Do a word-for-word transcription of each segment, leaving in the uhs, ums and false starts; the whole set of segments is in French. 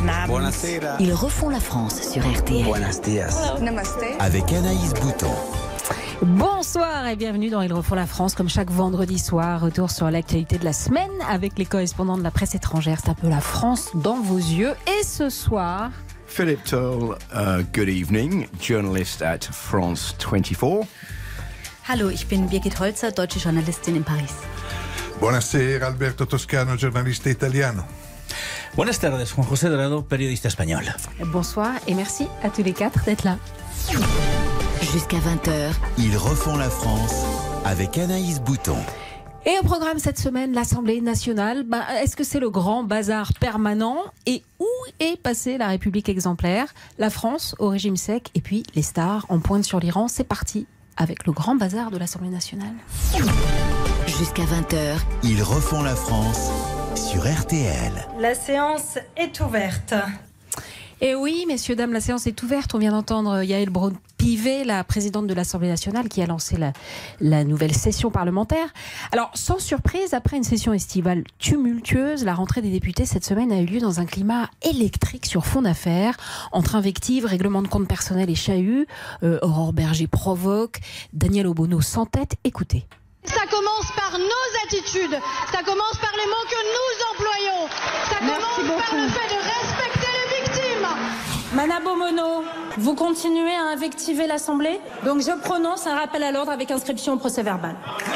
Buonasera. Ils refont la France sur R T L. Buenos dias. Namaste. Avec Anaïs Bouton. Bonsoir et bienvenue dans Ils refont la France, comme chaque vendredi soir. Retour sur l'actualité de la semaine avec les correspondants de la presse étrangère. C'est un peu la France dans vos yeux. Et ce soir... Philip Toll, uh, good evening, journalist at France twenty-four. Hallo, ich bin Birgit Holzer, deutsche Journalistin in Paris. Buonasera, Alberto Toscano, giornalista italiano. Buenas tardes, Juan José Dorado, periodista espagnol. Bonsoir et merci à tous les quatre d'être là. Jusqu'à vingt heures. Ils refont la France avec Anaïs Bouton. Et au programme cette semaine, l'Assemblée nationale, bah, est-ce que c'est le grand bazar permanent? Et où est passée la République exemplaire? La France au régime sec et puis les stars en pointe sur l'Iran. C'est parti avec le grand bazar de l'Assemblée nationale. Jusqu'à vingt heures. Ils refont la France sur R T L. La séance est ouverte. Et oui, messieurs, dames, la séance est ouverte. On vient d'entendre Yaël Braun-Pivet, la présidente de l'Assemblée nationale, qui a lancé la, la nouvelle session parlementaire. Alors, sans surprise, après une session estivale tumultueuse, la rentrée des députés cette semaine a eu lieu dans un climat électrique sur fond d'affaires, entre invectives, règlements de compte personnel et chahut. Euh, Aurore Berger provoque, Daniel Obono s'entête. Écoutez. Ça commence par nos attitudes, ça commence par les mots que nous employons, ça commence par le fait de respecter les victimes. Madame Obono, vous continuez à invectiver l'Assemblée, donc je prononce un rappel à l'ordre avec inscription au procès verbal.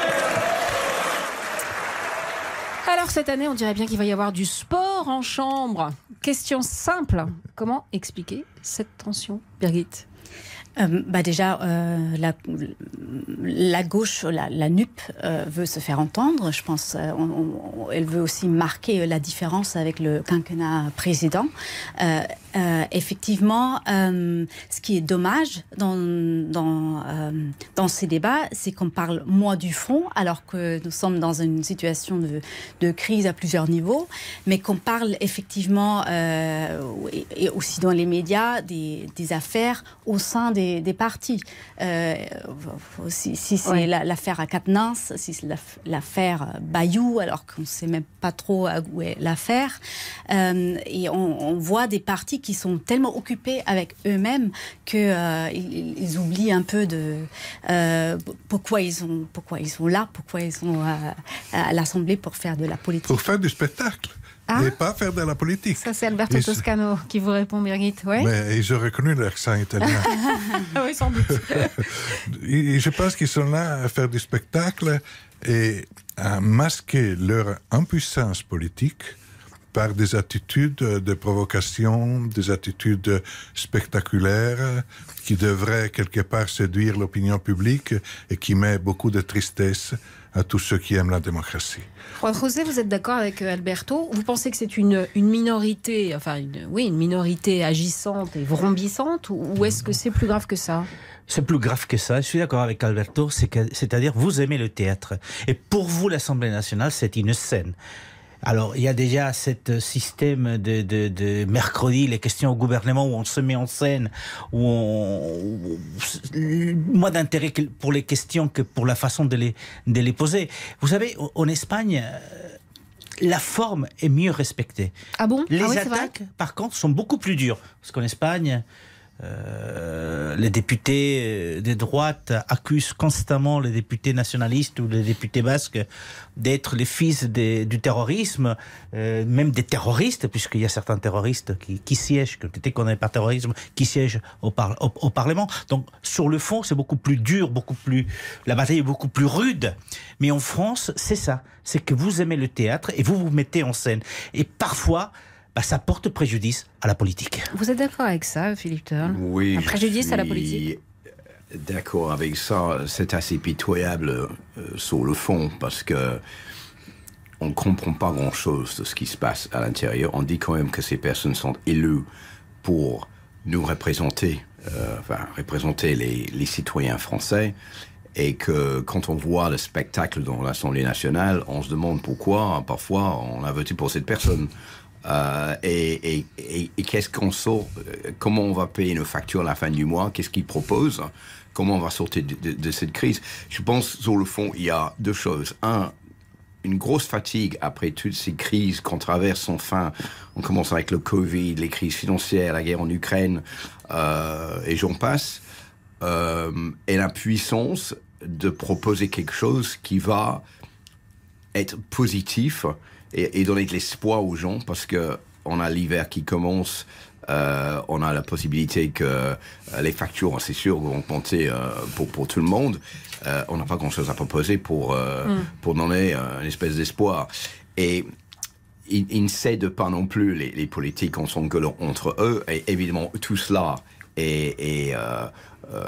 Alors cette année, on dirait bien qu'il va y avoir du sport en chambre. Question simple, comment expliquer cette tension, Birgit ? Euh, bah déjà, euh, la, la gauche, la, la N U P euh, veut se faire entendre. Je pense, euh, on, on, elle veut aussi marquer la différence avec le quinquennat précédent. Euh, euh, effectivement, euh, ce qui est dommage dans dans euh, dans ces débats, c'est qu'on parle moins du fond, alors que nous sommes dans une situation de, de crise à plusieurs niveaux, mais qu'on parle effectivement euh, et, et aussi dans les médias des, des affaires au sein des Des, des partis. Euh, si si c'est ouais. la, l'affaire à Quatennens, si c'est l'affaire Bayou, alors qu'on ne sait même pas trop où est l'affaire, euh, et on, on voit des partis qui sont tellement occupés avec eux-mêmes qu'ils euh, ils, ils oublient un peu de euh, pourquoi ils ont pourquoi ils sont là, pourquoi ils sont à, à l'Assemblée pour faire de la politique. Pour faire du spectacle. Ah, et pas faire de la politique. Ça, c'est Alberto Toscano qui vous répond, Birgit. Ouais. Mais ils ont reconnu l'accent italien. Oui, sans doute. Et je pense qu'ils sont là à faire du spectacle et à masquer leur impuissance politique par des attitudes de provocation, des attitudes spectaculaires qui devraient quelque part séduire l'opinion publique et qui met beaucoup de tristesse à tous ceux qui aiment la démocratie. Juan José, vous êtes d'accord avec Alberto? Vous pensez que c'est une, une minorité, enfin, une, oui, une minorité agissante et vrombissante, ou, ou est-ce que c'est plus grave que ça? C'est plus grave que ça. Je suis d'accord avec Alberto, c'est que, c'est-à-dire vous aimez le théâtre. Et pour vous, l'Assemblée nationale, c'est une scène. Alors, il y a déjà ce système de, de, de mercredi, les questions au gouvernement, où on se met en scène, où on... Où, moins d'intérêt pour les questions que pour la façon de les, de les poser. Vous savez, en Espagne, la forme est mieux respectée. Ah bon? Les ah oui, attaques, par contre, sont beaucoup plus dures. Parce qu'en Espagne... Euh, les députés de droite accusent constamment les députés nationalistes ou les députés basques d'être les fils des, du terrorisme, euh, même des terroristes, puisqu'il y a certains terroristes qui, qui siègent, qui ont été condamnés par terrorisme, qui siègent au, par, au, au Parlement. Donc sur le fond, c'est beaucoup plus dur, beaucoup plus, la bataille est beaucoup plus rude. Mais en France, c'est ça, c'est que vous aimez le théâtre et vous vous mettez en scène. Et parfois, bah, ça porte préjudice à la politique. Vous êtes d'accord avec ça, Philippe Toll? Oui. Un préjudice à la politique? D'accord avec ça. C'est assez pitoyable euh, sur le fond, parce que on ne comprend pas grand-chose de ce qui se passe à l'intérieur. On dit quand même que ces personnes sont élues pour nous représenter, euh, enfin, représenter les, les citoyens français. Et que quand on voit le spectacle dans l'Assemblée nationale, on se demande pourquoi, parfois, on a voté pour cette personne. Euh, et, et, et, et qu'est-ce qu'on sort, comment on va payer nos factures à la fin du mois, qu'est-ce qu'ils proposent, comment on va sortir de, de, de cette crise. Je pense, sur le fond, il y a deux choses. Un, une grosse fatigue après toutes ces crises qu'on traverse enfin. On commence avec le Covid, les crises financières, la guerre en Ukraine, euh, et j'en passe. Euh, et la puissance de proposer quelque chose qui va être positif et, et donner de l'espoir aux gens, parce que on a l'hiver qui commence. Euh, on a la possibilité que euh, les factures, c'est sûr, vont augmenter euh, pour, pour tout le monde. Euh, on n'a pas grand-chose à proposer pour, euh, mm. pour donner euh, une espèce d'espoir. Et ils, ils ne cèdent pas non plus, les, les politiques, en s'engueulant entre eux. Et évidemment, tout cela est, est euh, euh,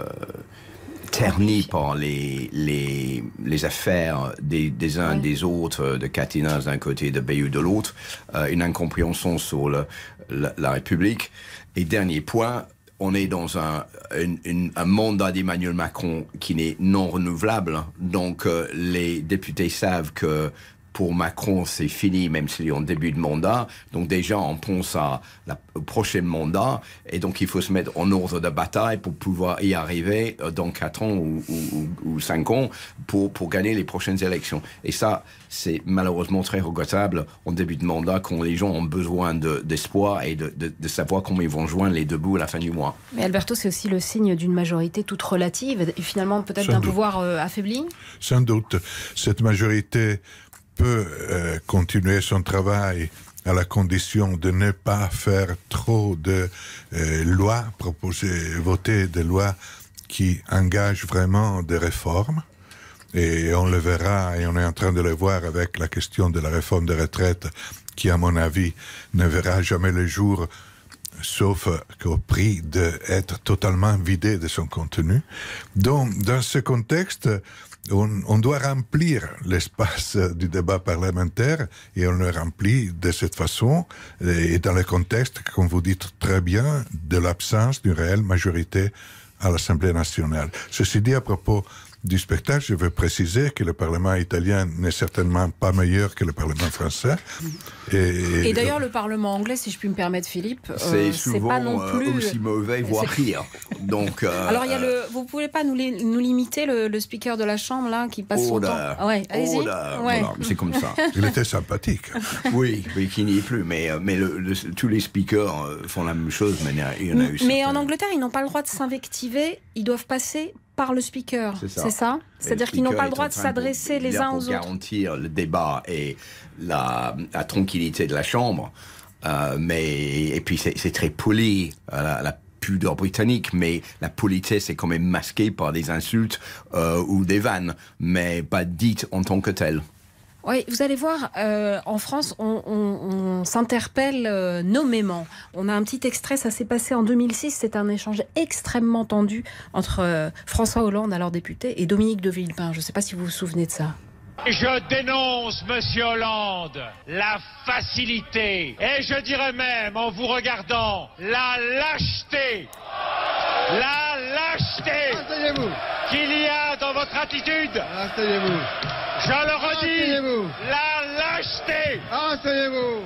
terni par les, les, les affaires des, des uns et oui. des autres, de Catinaz d'un côté, de Bayeux de l'autre, euh, une incompréhension sur le, la, la République. Et dernier point, on est dans un, une, une, un mandat d'Emmanuel Macron qui n'est non renouvelable. Donc euh, les députés savent que pour Macron, c'est fini, même s'il est en début de mandat. Donc déjà, on pense à la, au prochain mandat. Et donc, il faut se mettre en ordre de bataille pour pouvoir y arriver dans quatre ans ou, ou, ou cinq ans pour, pour gagner les prochaines élections. Et ça, c'est malheureusement très regrettable en début de mandat quand les gens ont besoin de, d'espoir et de, de, de savoir comment ils vont joindre les deux bouts à la fin du mois. Mais Alberto, c'est aussi le signe d'une majorité toute relative et finalement peut-être d'un pouvoir euh, affaibli. Sans doute. Cette majorité peut euh, continuer son travail à la condition de ne pas faire trop de euh, lois, proposer, voter des lois qui engagent vraiment des réformes. Et on le verra, et on est en train de le voir avec la question de la réforme des retraites, qui, à mon avis, ne verra jamais le jour, sauf qu'au prix d'être totalement vidé de son contenu. Donc, dans ce contexte, On, on doit remplir l'espace du débat parlementaire et on le remplit de cette façon et dans le contexte, comme vous dites très bien, de l'absence d'une réelle majorité à l'Assemblée nationale. Ceci dit, à propos du spectacle, je veux préciser que le Parlement italien n'est certainement pas meilleur que le Parlement français. Et, et d'ailleurs, le Parlement anglais, si je puis me permettre, Philippe, c'est, euh, c'est pas non plus euh, aussi mauvais, voire pire. Donc, euh, alors, il y a le. Vous pouvez pas nous, li- nous limiter le, le speaker de la Chambre là qui passe son temps. Ah ouais, allez-y. Là, ouais. Voilà, c'est comme ça. Il était sympathique. Oui, mais qui n'y est plus. Mais, mais le, le, tous les speakers font la même chose. Mais il y en a eu. Mais en Angleterre, ils n'ont pas le droit de s'invectiver. Ils doivent passer par le speaker, c'est ça, c'est ça C'est-à-dire qu'ils n'ont pas le droit de s'adresser les uns aux autres. Pour garantir le débat et la, la tranquillité de la Chambre, euh, mais et puis c'est, c'est très poli, euh, la, la pudeur britannique, mais la politesse est quand même masquée par des insultes euh, ou des vannes, mais pas dites en tant que telles. Oui, vous allez voir, euh, en France, on, on, on s'interpelle euh, nommément. On a un petit extrait, ça s'est passé en deux mille six. C'est un échange extrêmement tendu entre euh, François Hollande, alors député, et Dominique de Villepin. Je ne sais pas si vous vous souvenez de ça. Je dénonce, monsieur Hollande, la facilité, et je dirais même, en vous regardant, la lâcheté. La lâcheté Asseyez-vous. Qu'il y a dans votre attitude. Asseyez-vous. Je le redis, Asseyez-vous. La lâcheté. Asseyez-vous.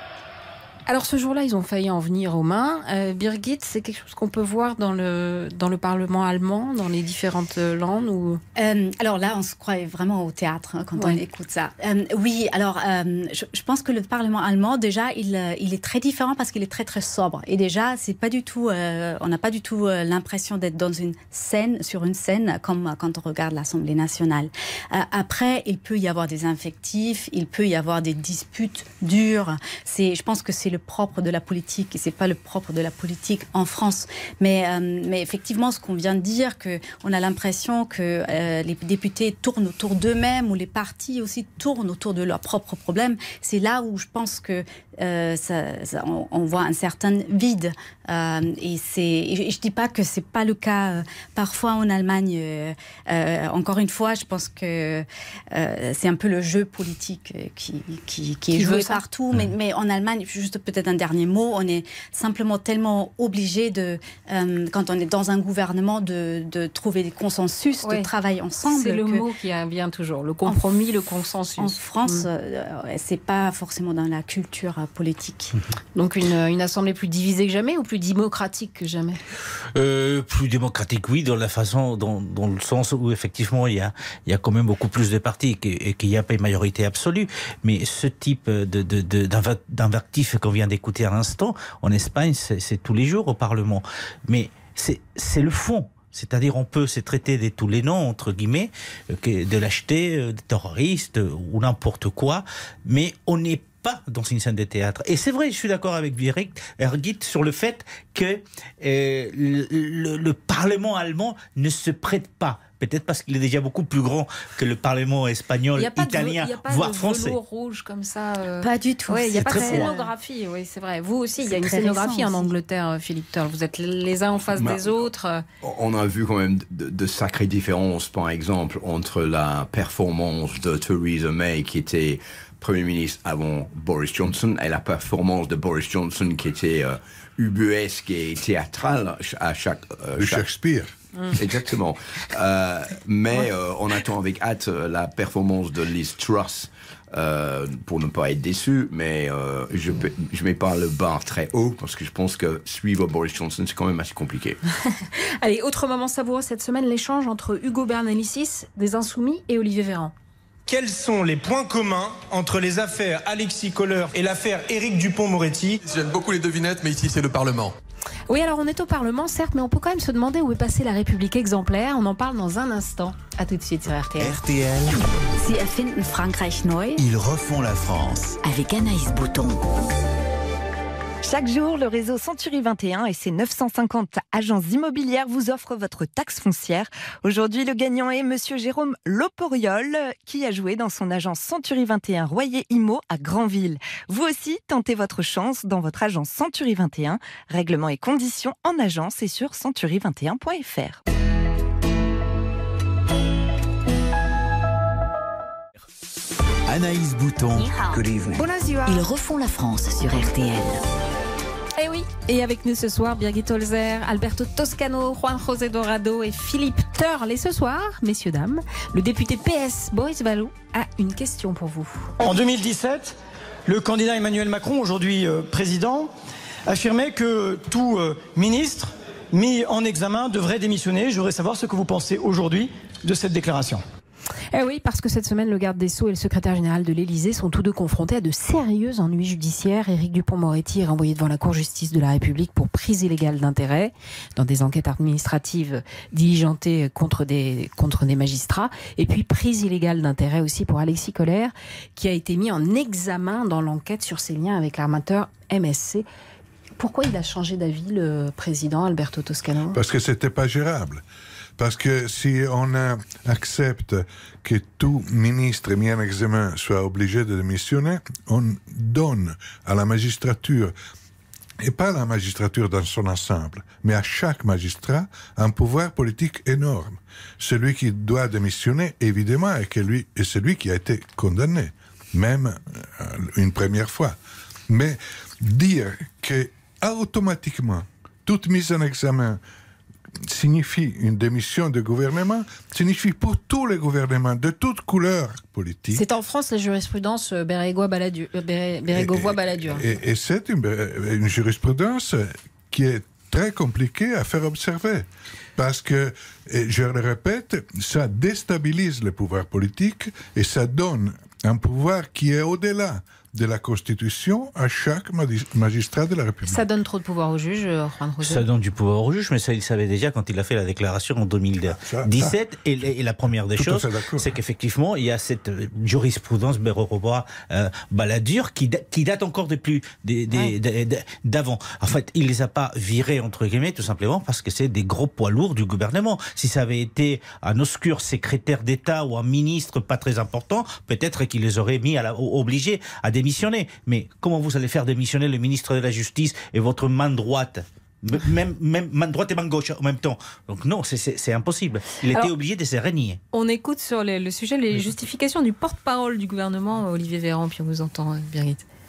Alors ce jour-là, ils ont failli en venir aux mains. Euh, Birgit, c'est quelque chose qu'on peut voir dans le, dans le Parlement allemand, dans les différentes landes ou... euh, Alors là, on se croit vraiment au théâtre hein, quand ouais. on écoute ça. Euh, oui, alors euh, je, je pense que le Parlement allemand, déjà, il, il est très différent parce qu'il est très très sobre. Et déjà, c'est pas du tout, euh, on n'a pas du tout euh, l'impression d'être dans une scène, sur une scène, comme quand on regarde l'Assemblée nationale. Euh, après, il peut y avoir des invectives, il peut y avoir des disputes dures. C'est, je pense que c'est le propre de la politique et c'est pas le propre de la politique en France. Mais, euh, mais effectivement, ce qu'on vient de dire, que on a l'impression que euh, les députés tournent autour d'eux-mêmes ou les partis aussi tournent autour de leurs propres problèmes. C'est là où je pense que euh, ça, ça, on, on voit un certain vide. Euh, et, c'est, et je dis pas que c'est pas le cas euh, parfois en Allemagne. Euh, euh, encore une fois, je pense que euh, c'est un peu le jeu politique qui, qui, qui est joué partout. Mais, mais en Allemagne, juste peut-être un dernier mot, on est simplement tellement obligé de, euh, quand on est dans un gouvernement, de, de trouver des consensus, oui. de travailler ensemble. C'est le mot qui vient toujours, le compromis, en, le consensus. En France, mmh. euh, c'est pas forcément dans la culture politique. Donc une, une assemblée plus divisée que jamais ou plus démocratique que jamais? euh, Plus démocratique, oui, dans la façon, dans, dans le sens où effectivement il y a, il y a quand même beaucoup plus de partis et qu'il n'y a pas une majorité absolue. Mais ce type de, de, de, d'invectif qu'on vient d'écouter à l'instant, en Espagne, c'est, c'est tous les jours au Parlement. Mais c'est, c'est le fond. C'est-à-dire on peut se traiter de tous les noms, entre guillemets, de lâcheté, de terroriste ou n'importe quoi, mais on n'est pas dans une scène de théâtre. Et c'est vrai, je suis d'accord avec Birgit sur le fait que euh, le, le, le Parlement allemand ne se prête pas. Peut-être parce qu'il est déjà beaucoup plus grand que le Parlement espagnol, italien, de, voire français. Il n'y a pas de velours rouge comme ça. Euh... Pas du tout. Ouais, il n'y a pas de froid. scénographie, oui, c'est vrai. Vous aussi, il y a une scénographie en Angleterre, Philippe Turle. Vous êtes les uns en face bah, des autres. On a vu quand même de, de sacrées différences, par exemple, entre la performance de Theresa May, qui était Premier ministre avant Boris Johnson, et la performance de Boris Johnson, qui était euh, ubuesque et théâtrale à chaque... Euh, chaque... Shakespeare. Exactement. Euh, mais euh, on attend avec hâte la performance de Liz Truss euh, pour ne pas être déçu. Mais euh, je ne mets pas le bar très haut parce que je pense que suivre Boris Johnson, c'est quand même assez compliqué. Allez, autre moment savoureux cette semaine, l'échange entre Ugo Bernalicis des Insoumis et Olivier Véran. Quels sont les points communs entre les affaires Alexis Kohler et l'affaire Éric Dupond-Moretti? J'aime beaucoup les devinettes, mais ici c'est le Parlement. Oui, alors on est au Parlement, certes, mais on peut quand même se demander où est passée la République exemplaire. On en parle dans un instant. À tout de suite sur R T L. R T L. Sie erfinden Frankreich neu. Ils refont la France. Avec Anaïs Bouton. Chaque jour, le réseau Century vingt et un et ses neuf cent cinquante agences immobilières vous offrent votre taxe foncière. Aujourd'hui, le gagnant est Monsieur Jérôme Loporiol, qui a joué dans son agence Century vingt et un Royer Immo à Granville. Vous aussi, tentez votre chance dans votre agence Century vingt et un. Règlements et conditions en agence et sur century vingt et un point f r. Anaïs Bouton. Ils refont la France sur R T L. Eh oui, et avec nous ce soir, Birgit Holzer, Alberto Toscano, Juan José Dorado et Philippe Turle. Et ce soir, messieurs, dames, le député P S Boris Vallaud a une question pour vous. En deux mille dix-sept, le candidat Emmanuel Macron, aujourd'hui euh, président, affirmait que tout euh, ministre mis en examen devrait démissionner. Je voudrais savoir ce que vous pensez aujourd'hui de cette déclaration. Eh oui, parce que cette semaine, le garde des Sceaux et le secrétaire général de l'Élysée sont tous deux confrontés à de sérieux ennuis judiciaires. Éric Dupond-Moretti est renvoyé devant la Cour de justice de la République pour prise illégale d'intérêt dans des enquêtes administratives diligentées contre des, contre des magistrats. Et puis prise illégale d'intérêt aussi pour Alexis Kohler, qui a été mis en examen dans l'enquête sur ses liens avec l'armateur M S C. Pourquoi il a changé d'avis, le président Alberto Toscano? Parce que c'était pas gérable. Parce que si on a, accepte que tout ministre mis en examen soit obligé de démissionner, on donne à la magistrature, et pas à la magistrature dans son ensemble, mais à chaque magistrat, un pouvoir politique énorme. Celui qui doit démissionner, évidemment, est, que lui, est celui qui a été condamné, même une première fois. Mais dire que automatiquement, toute mise en examen signifie une démission de gouvernement, signifie pour tous les gouvernements de toutes couleurs politiques. C'est en France la jurisprudence Bérégovoy-Balladur. Et, et, et c'est une, une jurisprudence qui est très compliquée à faire observer. Parce que, et je le répète, ça déstabilise le pouvoir politique et ça donne un pouvoir qui est au-delà de la Constitution à chaque magistrat de la République. Ça donne trop de pouvoir aux juges, Juan José? Ça donne du pouvoir aux juges, mais ça, il savait déjà quand il a fait la déclaration en deux mille dix-sept. Ça, ça. Et, et la première des choses, c'est qu'effectivement, il y a cette jurisprudence Bérégovoy-Balladur euh, qui, qui date encore depuis des, des, ouais. d'avant. En fait, il les a pas virés, entre guillemets, tout simplement parce que c'est des gros poids lourds du gouvernement. Si ça avait été un obscur secrétaire d'État ou un ministre pas très important, peut-être qu'il les aurait mis à la, obligés à démissionner. Mais comment vous allez faire démissionner le ministre de la Justice et votre main droite, même, même main droite et main gauche en même temps? Donc non, c'est, c'est, c'est impossible. Il Alors, était obligé de se renier. On écoute sur les, le sujet les justifications du porte-parole du gouvernement, Olivier Véran, puis on vous entend, Birgit.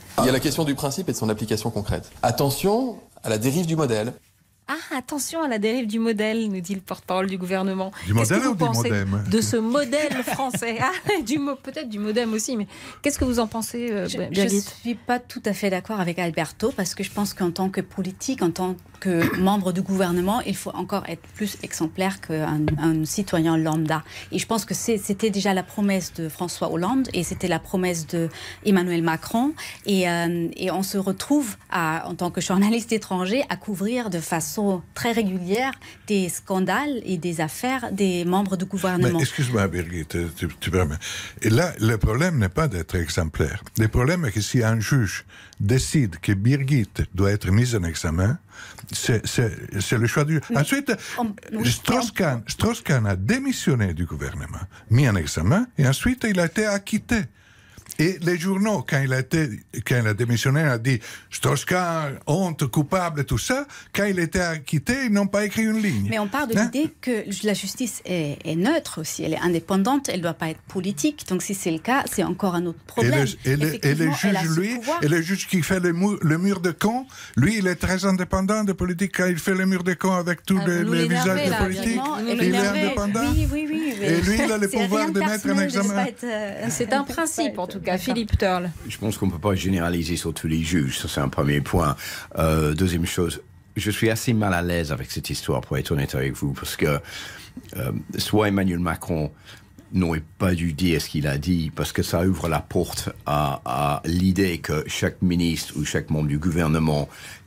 Il y a la question du principe et de son application concrète. Attention à la dérive du modèle. Ah, attention à la dérive du modèle, nous dit le porte-parole du gouvernement. Du Qu'est-ce modèle que vous ou du pensez modem de ce modèle français? Ah, du mo- peut-être du modem aussi, mais qu'est-ce que vous en pensez, euh, Je Birgit? ne suis pas tout à fait d'accord avec Alberto, parce que je pense qu'en tant que politique, en tant que membre du gouvernement, il faut encore être plus exemplaire qu'un un citoyen lambda. Et je pense que c'est, c'était déjà la promesse de François Hollande et c'était la promesse d'Emmanuel Macron. Et, euh, et on se retrouve, à, en tant que journaliste étranger, à couvrir de façon très régulière des scandales et des affaires des membres du gouvernement. Mais excuse-moi, Birgit, tu, tu permets. Et là, le problème n'est pas d'être exemplaire. Le problème est que si un juge décide que Birgit doit être mise en examen, c'est, c'est, c'est le choix du... Mais ensuite, on, oui, Strauss-Kahn, Strauss-Kahn a démissionné du gouvernement, mis en examen, et ensuite il a été acquitté. Et les journaux, quand il a, été, quand il a démissionné, ont dit Strauss-Kahn, honte, coupable, tout ça. Quand il était acquitté, ils n'ont pas écrit une ligne. Mais on part de hein? l'idée que la justice est, est neutre aussi, elle est indépendante, elle ne doit pas être politique. Donc si c'est le cas, c'est encore un autre problème. Et le, et le, et le juge, lui, et le juge qui fait le, mur, le mur de Caen, lui, il est très indépendant de politique. Quand il fait le mur de Caen avec tous ah, les, les visages de politique, il est indépendant. Oui, oui, oui. Et lui, il a le pouvoir de mettre un examen. Être, euh, c'est un principe, en tout cas. Philippe Turle. Je pense qu'on ne peut pas généraliser sur tous les juges. Ça, c'est un premier point. Euh, deuxième chose, je suis assez mal à l'aise avec cette histoire, pour être honnête avec vous, parce que euh, soit Emmanuel Macron n'aurait pas dû dire ce qu'il a dit, parce que ça ouvre la porte à, à l'idée que chaque ministre ou chaque membre du gouvernement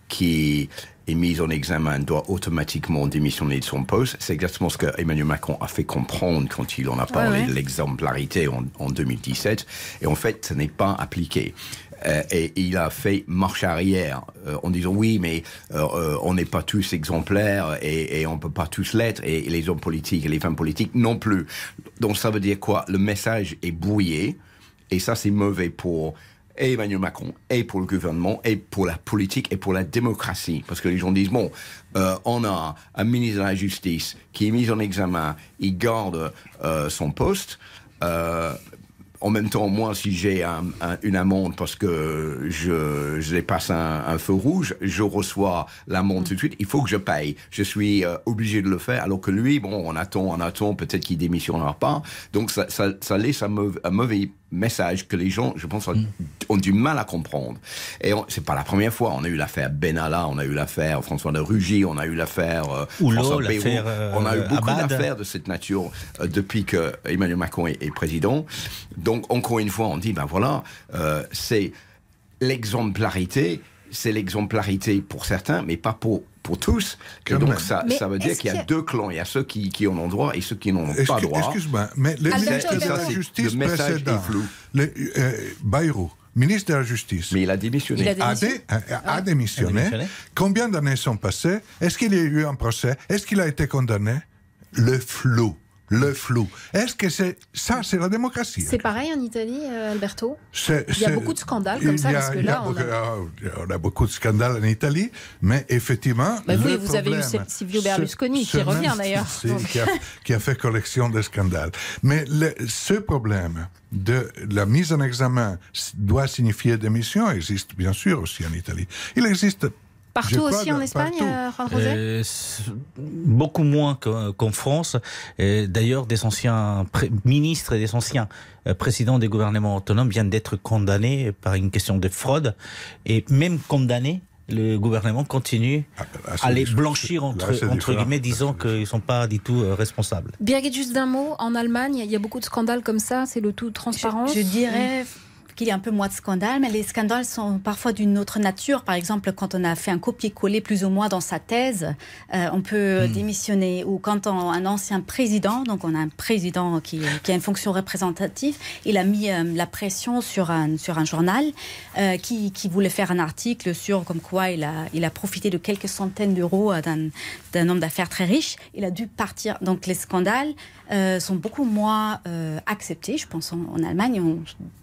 qui est mis en examen doit automatiquement démissionner de son poste. C'est exactement ce que Emmanuel Macron a fait comprendre quand il en a parlé ouais, ouais. de l'exemplarité en, en deux mille dix-sept. Et en fait, ce n'est pas appliqué. Euh, et, et il a fait marche arrière euh, en disant oui, mais euh, on n'est pas tous exemplaires et, et on ne peut pas tous l'être, et, et les hommes politiques et les femmes politiques non plus. Donc ça veut dire quoi? Le message est brouillé, et ça c'est mauvais pour et Emmanuel Macron, et pour le gouvernement, et pour la politique, et pour la démocratie. Parce que les gens disent, bon, euh, on a un ministre de la Justice qui est mis en examen, il garde euh, son poste. Euh, en même temps, moi, si j'ai un, un, une amende parce que je, je dépasse un, un feu rouge, je reçois l'amende mmh. tout de suite, il faut que je paye. Je suis euh, obligé de le faire, alors que lui, bon, on attend, on attend, peut-être qu'il démissionnera pas. Donc ça, ça, ça laisse un mauvais, un mauvais message que les gens, je pense, mmh. ont du mal à comprendre. Et on, c'est pas la première fois. On a eu l'affaire Benalla, on a eu l'affaire François de Rugy, on a eu l'affaire euh, Oulot, François Bayrou. Euh, on a eu beaucoup Abad. d'affaires de cette nature euh, depuis que Emmanuel Macron est, est président. Donc, encore une fois, on dit, ben voilà, euh, c'est l'exemplarité, c'est l'exemplarité pour certains, mais pas pour pour tous. Et donc, ça, ça veut dire qu'il y a, y a deux clans. Il y a ceux qui, qui en ont droit et ceux qui n'en ont Excuse, pas droit. Excuse-moi, mais le ministre de la Justice précédent, le, euh, Bayrou, ministre de la Justice, mais il a démissionné. Il a, démissionné. a, dé, a, a, démissionné. a démissionné. Combien d'années sont passées? Est-ce qu'il y a eu un procès? Est-ce qu'il a été condamné? Le flou. Le flou. Est-ce que c'est ça, c'est la démocratie? C'est pareil en Italie, euh, Alberto. C'est, il y a beaucoup de scandales comme ça, a, parce que là, beaucoup, on, a... on a beaucoup de scandales en Italie, mais effectivement, bah oui, le vous problème, avez eu Silvio Berlusconi ce, qui revient d'ailleurs, qui a, qui a fait collection de scandales. Mais le, ce problème de la mise en examen doit signifier démission existe bien sûr aussi en Italie. Il existe. Partout aussi en Espagne, euh, Juan José euh, Beaucoup moins qu'en France. Et d'ailleurs, des anciens pré- ministres et des anciens euh, présidents des gouvernements autonomes viennent d'être condamnés par une question de fraude. Et même condamnés, le gouvernement continue ah, là, à les blanchir, entre, là, entre guillemets, disant qu'ils ne sont pas du tout euh, responsables. Birgit, juste d'un mot, en Allemagne, il y a beaucoup de scandales comme ça, c'est le tout transparent. Je, je dirais... qu'il y a un peu moins de scandales, mais les scandales sont parfois d'une autre nature. Par exemple, quand on a fait un copier-coller plus ou moins dans sa thèse, euh, on peut mmh. démissionner. Ou quand on, un ancien président, donc on a un président qui, qui a une fonction représentative, il a mis euh, la pression sur un, sur un journal euh, qui, qui voulait faire un article sur comme quoi il a, il a profité de quelques centaines d'euros d'un, d'un homme d'affaires très riche. Il a dû partir. Donc les scandales euh, sont beaucoup moins euh, acceptés, je pense, en, en Allemagne. On,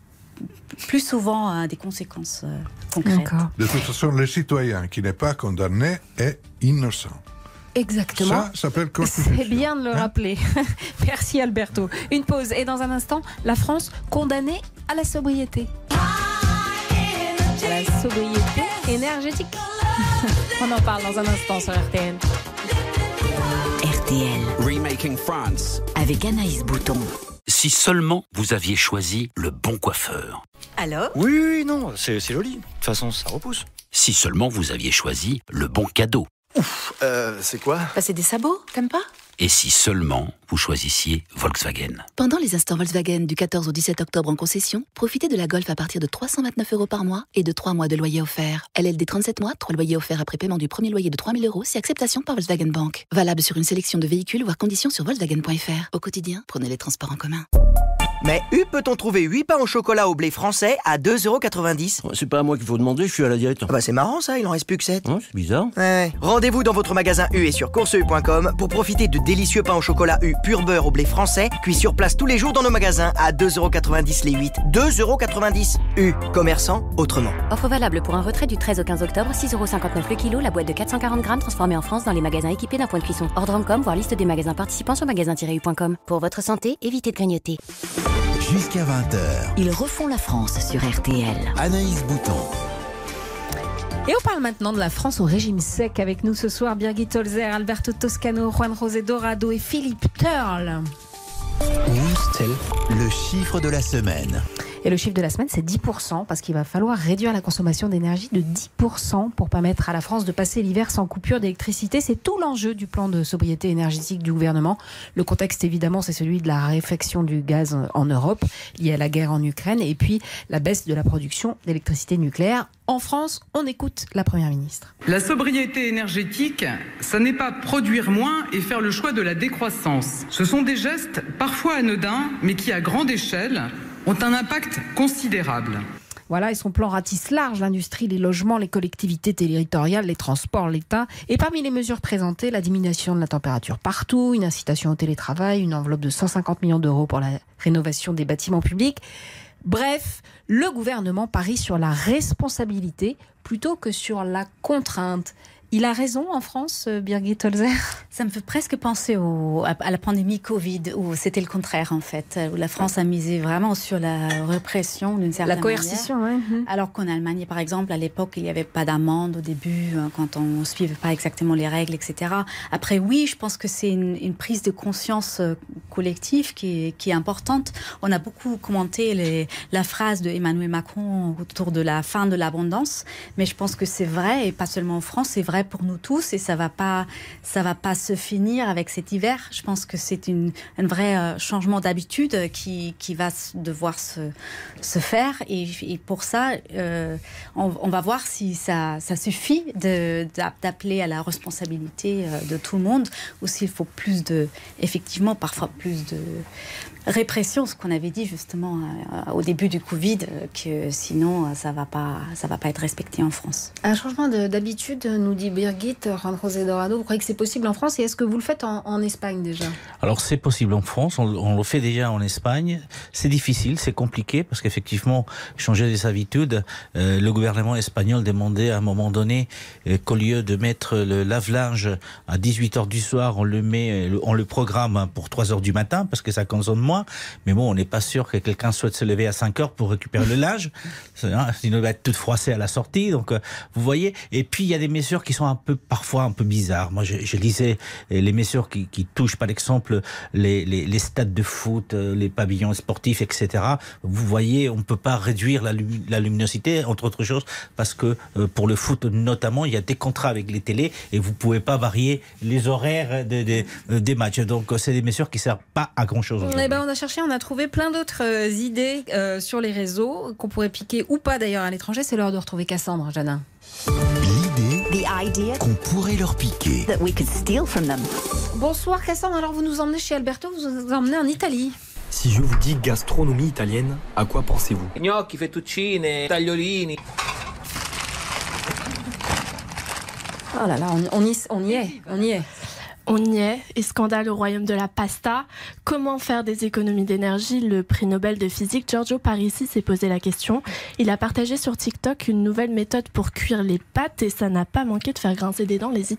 plus souvent euh, des conséquences euh, concrètes. D'accord. De toute façon, le citoyen qui n'est pas condamné est innocent. Exactement. Ça s'appelle constitution. C'est bien de le hein? rappeler. Merci Alberto. Une pause et dans un instant, la France condamnée à la sobriété. à la sobriété énergétique. On en parle dans un instant sur R T L. R T L. Remaking France. Avec Anaïs Bouton. Si seulement vous aviez choisi le bon coiffeur. Alors ? Oui, oui, non, c'est joli. De toute façon, ça repousse. Si seulement vous aviez choisi le bon cadeau. Ouf, euh, c'est quoi ? Bah, c'est des sabots, t'aimes pas ? Et si seulement vous choisissiez Volkswagen. Pendant les instants Volkswagen du quatorze au dix-sept octobre en concession, profitez de la Golf à partir de trois cent vingt-neuf euros par mois et de trois mois de loyer offert. L L D trente-sept mois, trois loyers offerts après paiement du premier loyer de trois mille euros si acceptation par Volkswagen Bank. Valable sur une sélection de véhicules, voire conditions sur Volkswagen point F R. Au quotidien, prenez les transports en commun. Mais où peut-on trouver huit pains au chocolat au blé français à deux euros quatre-vingt-dix ? C'est pas à moi qu'il faut demander, je suis à la diète. Ah bah c'est marrant ça, il en reste plus que sept. Ouais, c'est bizarre. Ouais. Rendez-vous dans votre magasin U et sur course e u point com pour profiter de délicieux pains au chocolat U pur beurre au blé français, cuits sur place tous les jours dans nos magasins à deux euros quatre-vingt-dix les huit. deux euros quatre-vingt-dix. U, commerçant autrement. Offre valable pour un retrait du treize au quinze octobre, six euros cinquante-neuf le kilo, la boîte de quatre cent quarante grammes transformée en France dans les magasins équipés d'un point de cuisson. Ordre point com, voir liste des magasins participants sur magasin tiret u point com. Pour votre santé, évitez de grignoter. Jusqu'à vingt heures. Ils refont la France sur R T L. Anaïs Bouton. Et on parle maintenant de la France au régime sec. Avec nous ce soir, Birgit Holzer, Alberto Toscano, Juan José Dorado et Philippe Turle. Le chiffre de la semaine. Et le chiffre de la semaine, c'est dix pour cent, parce qu'il va falloir réduire la consommation d'énergie de dix pour cent pour permettre à la France de passer l'hiver sans coupure d'électricité. C'est tout l'enjeu du plan de sobriété énergétique du gouvernement. Le contexte, évidemment, c'est celui de la raréfaction du gaz en Europe, lié à la guerre en Ukraine, et puis la baisse de la production d'électricité nucléaire. En France, on écoute la Première ministre. La sobriété énergétique, ça n'est pas produire moins et faire le choix de la décroissance. Ce sont des gestes parfois anodins, mais qui, à grande échelle, ont un impact considérable. Voilà, et son plan ratisse large l'industrie, les logements, les collectivités territoriales, les transports, l'État. Et parmi les mesures présentées, la diminution de la température partout, une incitation au télétravail, une enveloppe de cent cinquante millions d'euros pour la rénovation des bâtiments publics. Bref, le gouvernement parie sur la responsabilité plutôt que sur la contrainte. Il a raison en France, Birgit Holzer ? Ça me fait presque penser au, à la pandémie Covid, où c'était le contraire en fait, où la France a misé vraiment sur la répression d'une certaine manière. La coercition, oui. Alors qu'en Allemagne, par exemple, à l'époque, il n'y avait pas d'amende au début, quand on ne suivait pas exactement les règles, et cetera. Après, oui, je pense que c'est une, une prise de conscience collective qui est, qui est importante. On a beaucoup commenté les, la phrase de Emmanuel Macron autour de la fin de l'abondance, mais je pense que c'est vrai, et pas seulement en France, c'est vrai pour nous tous, et ça va pas, ça va pas se finir avec cet hiver. Je pense que c'est une, un vrai euh, changement d'habitude qui, qui va devoir se, se faire, et, et pour ça, euh, on, on va voir si ça, ça suffit de, d'appeler à la responsabilité euh, de tout le monde, ou s'il faut plus de, effectivement, parfois plus de répression, ce qu'on avait dit justement euh, au début du Covid, euh, que sinon euh, ça va pas, ça va pas être respecté en France. Un changement de, d'habitude, nous dit Birgit, Juan José Dorado. Vous croyez que c'est possible en France, et est-ce que vous le faites en, en Espagne déjà ? Alors c'est possible en France, on, on le fait déjà en Espagne. C'est difficile, c'est compliqué, parce qu'effectivement, changer les habitudes, euh, le gouvernement espagnol demandait à un moment donné euh, qu'au lieu de mettre le lave-linge à dix-huit heures du soir, on le met, on le programme pour trois heures du matin, parce que ça consomme moins. Mais bon, on n'est pas sûr que quelqu'un souhaite se lever à cinq heures pour récupérer le linge, hein, sinon il va être tout froissé à la sortie. Donc, euh, vous voyez. Et puis, il y a des mesures qui sont un peu, parfois un peu bizarres. Moi, je, je lisais les mesures qui, qui touchent, par exemple, les, les, les stades de foot, les pavillons sportifs, et cetera. Vous voyez, on ne peut pas réduire la, la luminosité, entre autres choses, parce que euh, pour le foot, notamment, il y a des contrats avec les télés et vous ne pouvez pas varier les horaires de, de, de, des matchs. Donc, c'est des mesures qui ne servent pas à grand-chose. Eh ben, on a cherché, on a trouvé plein d'autres euh, idées euh, sur les réseaux qu'on pourrait piquer ou pas d'ailleurs à l'étranger. C'est l'heure de retrouver Cassandre, Jeannin. L'idée qu'on pourrait leur piquer. That we could steal from them. Bonsoir Cassandre, alors vous nous emmenez chez Alberto, vous nous emmenez en Italie. Si je vous dis gastronomie italienne, à quoi pensez-vous? Gnocchi, fettuccine, tagliolini. Oh là là, on, on, y, on y est, on y est. On y est, et scandale au royaume de la pasta. Comment faire des économies d'énergie? Le prix Nobel de physique Giorgio Parisi s'est posé la question. Il a partagé sur TikTok une nouvelle méthode pour cuire les pâtes et ça n'a pas manqué de faire grincer des dents les Italiens.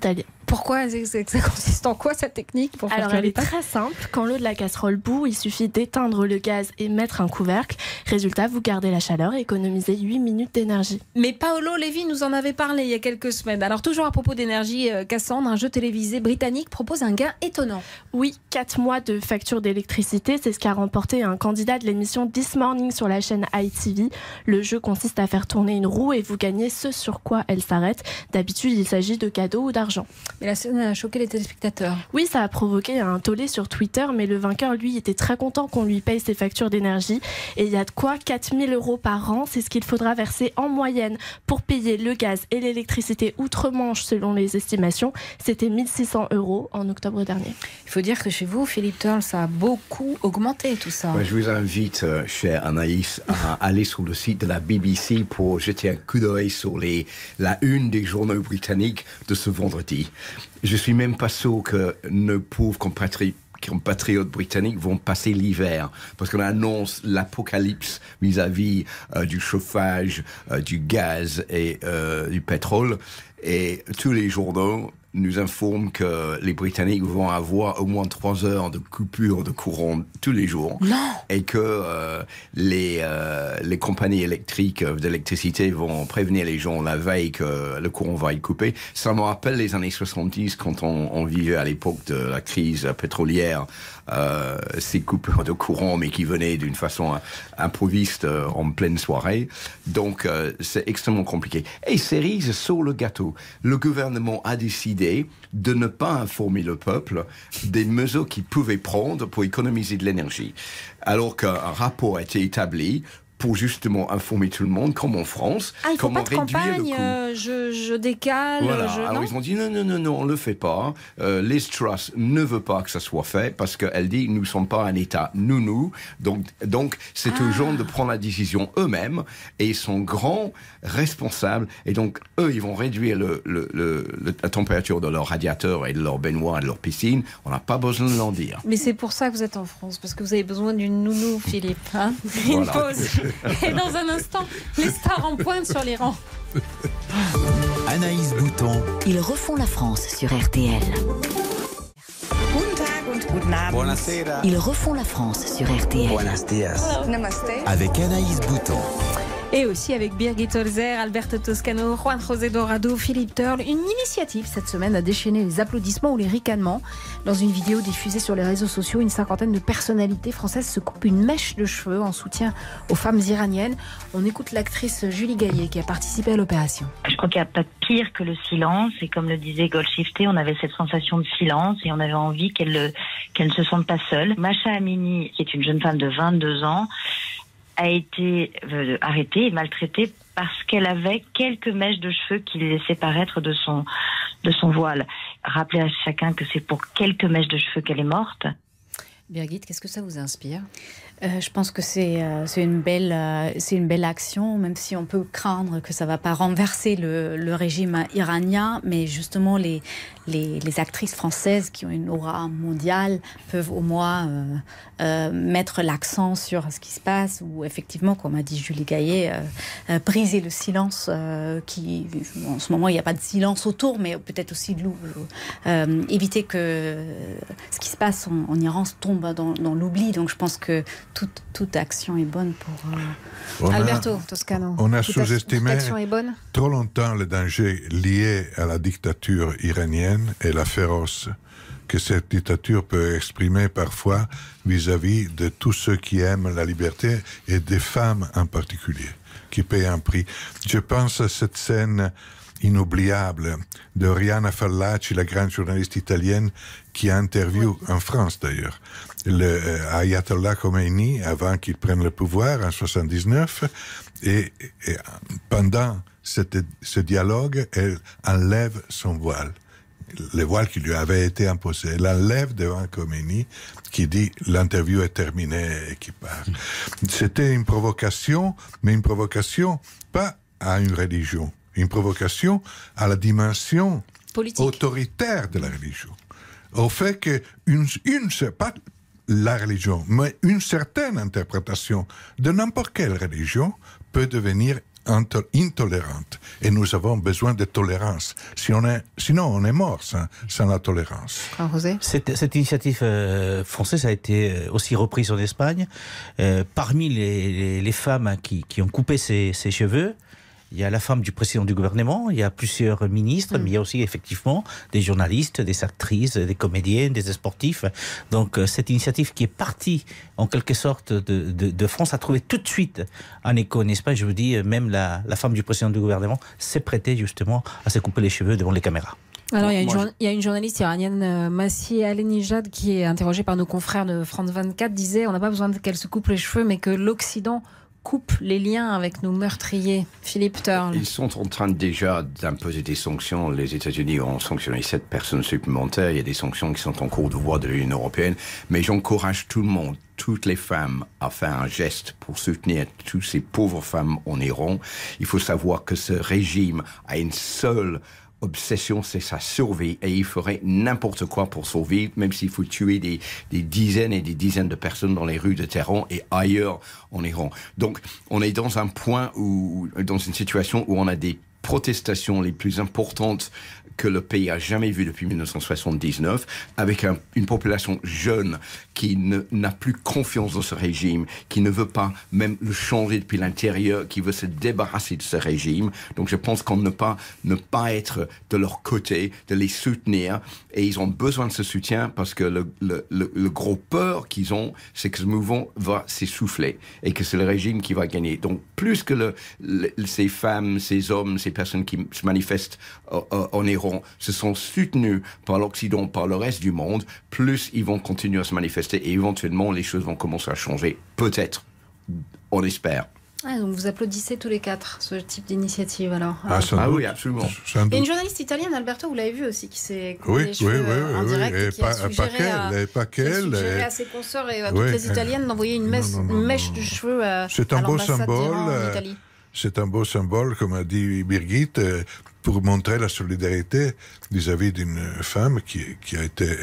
Pourquoi? Ça consiste en quoi cette technique pour faire Alors elle est très simple. Quand l'eau de la casserole bout, il suffit d'éteindre le gaz et mettre un couvercle. Résultat, vous gardez la chaleur et économisez huit minutes d'énergie. Mais Paolo Levi nous en avait parlé il y a quelques semaines. Alors toujours à propos d'énergie, Cassandre, un jeu télévisé britannique propose un gain étonnant. Oui, quatre mois de facture d'électricité, c'est ce qu'a remporté un candidat de l'émission This Morning sur la chaîne I T V. Le jeu consiste à faire tourner une roue et vous gagnez ce sur quoi elle s'arrête. D'habitude, il s'agit de cadeaux ou d'argent. Mais la scène a choqué les téléspectateurs. Oui, ça a provoqué un tollé sur Twitter, mais le vainqueur, lui, était très content qu'on lui paye ses factures d'énergie. Et il y a de quoi quatre mille euros par an, c'est ce qu'il faudra verser en moyenne pour payer le gaz et l'électricité outre-Manche selon les estimations. C'était mille six cents euros en octobre dernier. Il faut dire que chez vous, Philippe Turle, ça a beaucoup augmenté tout ça. Ouais, je vous invite, euh, chère Anaïs, à aller sur le site de la B B C pour jeter un coup d'œil sur les, la une des journaux britanniques de ce vendredi. Je suis même pas sûr que nos pauvres compatriotes compatriotes britanniques vont passer l'hiver parce qu'on annonce l'apocalypse vis-à-vis euh, du chauffage, euh, du gaz et euh, du pétrole. Et tous les journaux nous informent que les Britanniques vont avoir au moins trois heures de coupure de courant tous les jours. Non. Et que euh, les, euh, les compagnies électriques d'électricité vont prévenir les gens la veille que le courant va être coupé. Ça me rappelle les années soixante-dix quand on, on vivait à l'époque de la crise pétrolière. Euh, ces coupures de courant, mais qui venaient d'une façon improviste euh, en pleine soirée. Donc, euh, c'est extrêmement compliqué. Et cerise sur le gâteau, le gouvernement a décidé de ne pas informer le peuple des mesures qu'il pouvait prendre pour économiser de l'énergie. Alors qu'un rapport a été établi pour justement informer tout le monde, comme en France, ah, il faut comment pas de réduire campagne, le coût. Euh, je, je décale. Voilà. Je... Alors non ils ont dit non, non, non, non, on le fait pas. Euh, Liz Truss ne veut pas que ça soit fait parce qu'elle dit nous ne sommes pas un État nounou. Donc, donc c'est ah. aux gens de prendre la décision eux-mêmes et ils sont grands responsables. Et donc eux, ils vont réduire le, le, le, le, la température de leur radiateur et de leur baignoire et de leur piscine. On n'a pas besoin de l'en dire. Mais c'est pour ça que vous êtes en France, parce que vous avez besoin d'une nounou, Philippe. Hein Voilà. Une pause. Et dans un instant, les stars en pointe sur les rangs. Anaïs Bouton. Ils refont la France sur R T L. Ils refont la France sur R T L. Buenos dias. Avec Anaïs Bouton. Et aussi avec Birgit Holzer, Alberto Toscano, Juan José Dorado, Philippe Turle. Une initiative cette semaine a déchaîné les applaudissements ou les ricanements. Dans une vidéo diffusée sur les réseaux sociaux, une cinquantaine de personnalités françaises se coupent une mèche de cheveux en soutien aux femmes iraniennes. On écoute l'actrice Julie Gaillet qui a participé à l'opération. Je crois qu'il n'y a pas de pire que le silence. Et comme le disait Golshifteh, on avait cette sensation de silence et on avait envie qu'elle, qu'elle ne se sente pas seule. Masha Amini, qui est une jeune femme de vingt-deux ans, a été euh, arrêtée et maltraitée parce qu'elle avait quelques mèches de cheveux qui laissaient paraître de son, de son voile. Rappelez à chacun que c'est pour quelques mèches de cheveux qu'elle est morte. Birgit, qu'est-ce que ça vous inspire ? Euh, je pense que c'est euh, c'est une belle euh, c'est une belle action, même si on peut craindre que ça va pas renverser le, le régime iranien, mais justement les, les les actrices françaises qui ont une aura mondiale peuvent au moins euh, euh, mettre l'accent sur ce qui se passe, ou effectivement, comme a dit Julie Gaillet, euh, euh, briser le silence euh, qui en ce moment il n'y a pas de silence autour, mais peut-être aussi de euh, éviter que ce qui se passe en, en Iran tombe dans, dans l'oubli. Donc je pense que Toute, toute action est bonne pour... Euh... Alberto Toscano. On a toute sous-estimé trop longtemps le danger lié à la dictature iranienne et la féroce que cette dictature peut exprimer parfois vis-à-vis de tous ceux qui aiment la liberté et des femmes en particulier, qui payent un prix. Je pense à cette scène inoubliable de Rihanna Fallaci, la grande journaliste italienne qui a interviewé, en France d'ailleurs, le euh, Ayatollah Khomeini avant qu'il prenne le pouvoir en soixante-dix-neuf, et, et pendant cette, ce dialogue, elle enlève son voile, le voile qui lui avait été imposé. Elle enlève devant Khomeini, qui dit l'interview est terminée et qui part. C'était une provocation, mais une provocation pas à une religion, une provocation à la dimension politique, autoritaire de la religion. Au fait que une, une pas la religion, mais une certaine interprétation de n'importe quelle religion peut devenir intolérante. Et nous avons besoin de tolérance. Si on est, sinon, on est mort sans, sans la tolérance. Cette, cette initiative euh, française a été aussi reprise en Espagne. Euh, parmi les, les, les femmes qui, qui ont coupé ses, ses cheveux, il y a la femme du président du gouvernement, il y a plusieurs ministres, mmh. mais il y a aussi effectivement des journalistes, des actrices, des comédiennes, des sportifs. Donc euh, cette initiative qui est partie en quelque sorte de, de, de France a trouvé tout de suite un écho en Espagne. Je vous dis, même la, la femme du président du gouvernement s'est prêtée justement à se couper les cheveux devant les caméras. Alors, il y, a une jour... il y a une journaliste iranienne, Massi Alenijad, qui est interrogée par nos confrères de France vingt-quatre, disait on n'a pas besoin qu'elle se coupe les cheveux, mais que l'Occident coupe les liens avec nos meurtriers. Philippe Turle. Ils sont en train déjà d'imposer des sanctions. Les États-Unis ont sanctionné sept personnes supplémentaires. Il y a des sanctions qui sont en cours de voie de l'Union européenne. Mais j'encourage tout le monde, toutes les femmes, à faire un geste pour soutenir toutes ces pauvres femmes en Iran. Il faut savoir que ce régime a une seule obsession, c'est sa survie, et il ferait n'importe quoi pour survivre, même s'il faut tuer des, des dizaines et des dizaines de personnes dans les rues de Téhéran et ailleurs en Iran. Donc, on est dans un point où, dans une situation où on a des protestations les plus importantes que le pays a jamais vues depuis mille neuf cent soixante-dix-neuf, avec un, une population jeune qui ne, n'a plus confiance dans ce régime, qui ne veut pas même le changer depuis l'intérieur, qui veut se débarrasser de ce régime. Donc je pense qu'on ne pas ne pas être de leur côté, de les soutenir, et ils ont besoin de ce soutien parce que le, le, le, le gros peur qu'ils ont, c'est que ce mouvement va s'essouffler et que c'est le régime qui va gagner. Donc plus que le, le, ces femmes, ces hommes, ces personnes qui se manifestent euh, euh, en Iran se sont soutenus par l'Occident, par le reste du monde, plus ils vont continuer à se manifester et éventuellement les choses vont commencer à changer. Peut-être, on espère. Ah, donc vous applaudissez tous les quatre ce type d'initiative alors. Ah, ah oui, absolument. Et une journaliste italienne, Alberto, vous l'avez vu aussi, qui s'est coupé oui, les cheveux oui, oui, en oui, direct oui. et qui a suggéré, à, pas qui a suggéré et... à ses consoeurs et à oui, toutes les Italiennes d'envoyer une, messe, non, non, non, une mèche non, de cheveux à, c'est à un beau l'ambassade symbole, d'Iran en Italie. C'est un beau symbole, comme a dit Birgit, pour montrer la solidarité vis-à-vis d'une femme qui, qui a été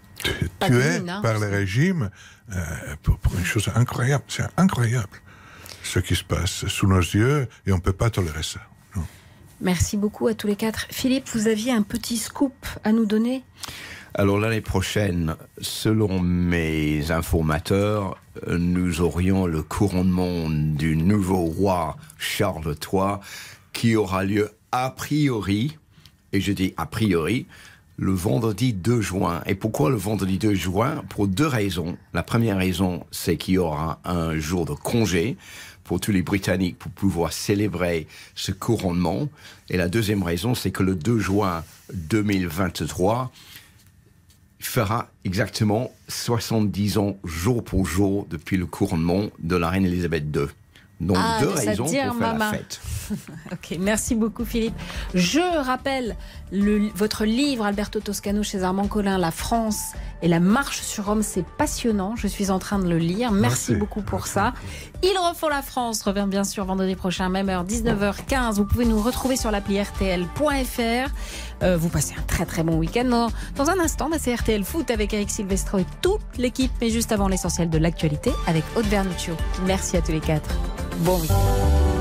tuée mine, hein, par le régime euh, pour, pour une chose incroyable. C'est incroyable ce qui se passe sous nos yeux et on ne peut pas tolérer ça. Non. Merci beaucoup à tous les quatre. Philippe, vous aviez un petit scoop à nous donner ? Alors l'année prochaine, selon mes informateurs, nous aurions le couronnement du nouveau roi Charles trois qui aura lieu a priori, et je dis a priori, le vendredi deux juin. Et pourquoi le vendredi deux juin ? Pour deux raisons. La première raison, c'est qu'il y aura un jour de congé pour tous les Britanniques pour pouvoir célébrer ce couronnement. Et la deuxième raison, c'est que le deux juin deux mille vingt-trois fera exactement soixante-dix ans jour pour jour depuis le couronnement de la reine Elisabeth deux. Donc ah, deux raisons pour faire maman. la fête. Ok, merci beaucoup Philippe. Je rappelle le, votre livre Alberto Toscano chez Armand Collin, La France et la marche sur Rome, c'est passionnant. Je suis en train de le lire. Merci, merci. beaucoup pour merci. ça. Ils refont la France revient bien sûr vendredi prochain, même heure, dix-neuf heures quinze. Vous pouvez nous retrouver sur l'appli R T L point F R. Euh, vous passez un très très bon week-end. Dans, dans un instant, bah, c'est R T L Foot avec Eric Silvestro et toute l'équipe. Mais juste avant l'essentiel de l'actualité avec Aude Vernuccio. Merci à tous les quatre. Bon week-end.